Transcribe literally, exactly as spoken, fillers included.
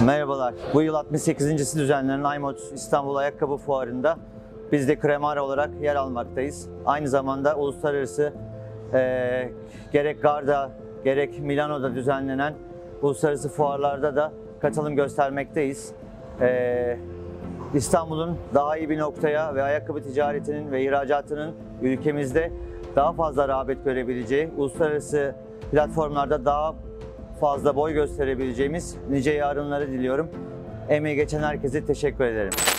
Merhabalar. Bu yıl altmış sekizincisi düzenlenen IMOD İstanbul Ayakkabı Fuarı'nda biz de Cremara olarak yer almaktayız. Aynı zamanda uluslararası e, gerek Garda gerek Milano'da düzenlenen uluslararası fuarlarda da katılım göstermekteyiz. E, İstanbul'un daha iyi bir noktaya ve ayakkabı ticaretinin ve ihracatının ülkemizde daha fazla rağbet görebileceği, uluslararası platformlarda daha fazla boy gösterebileceğimiz nice yarınları diliyorum. Emeği geçen herkese teşekkür ederim.